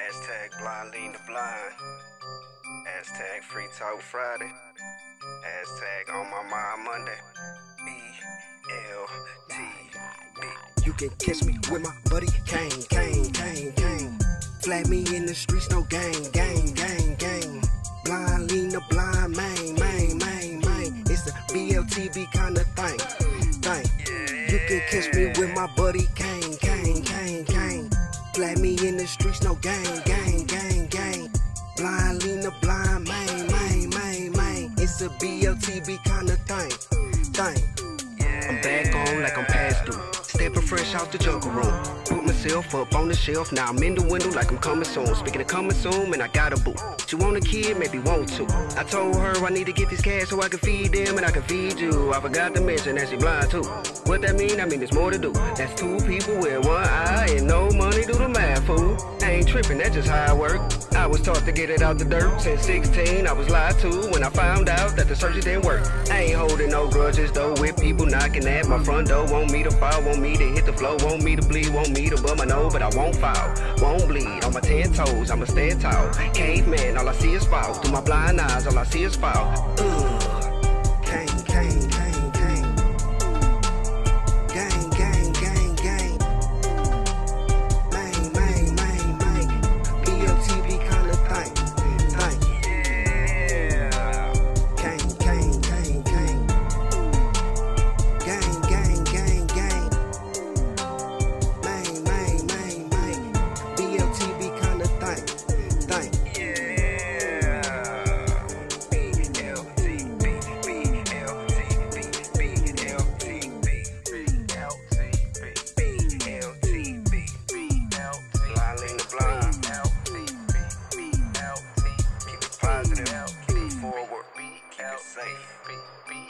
Hashtag blind lean the blind. Hashtag free talk Friday. Hashtag on my mind Monday. BLTB. You can catch me with my buddy Kane. Flag me in the streets, no gang. Blind lean the blind, main. It's the BLTB kind of thing. You can catch me with my buddy Kane. Flag me in the streets, no gang. Blind lean the blind, main. It's a BLTB kind of thing. I'm back on like I'm past due. Stepping fresh out the jungle room. Put myself up on the shelf. Now I'm in the window like I'm coming soon. Speaking of coming soon, man, I got a boo. She want a kid, maybe want to. I told her I need to get this cash so I can feed them and I can feed you. I forgot to mention that she blind too. What that mean? I mean there's more to do. That's two people with one eye and no money, do the math, fool. I ain't tripping, that's just how I work. I was taught to get it out the dirt. Since 16, I was lied to when I found out that the searches didn't work. I ain't holding no grudges though, with people knocking at my front door. Want me to fall, want me to hit the floor, want me to bleed, want me to bum my nose, but I won't fall, won't bleed. On my 10 toes, I'ma stand tall. Caveman, all I see is fall. Through my blind eyes, all I see is fall. Gang. Main. BLTB kind of thing. Yeah. Gang. Main. BLTB kind of thing. Yeah. Blind lean the blind. Keep it positive, keep it forward, keep it safe.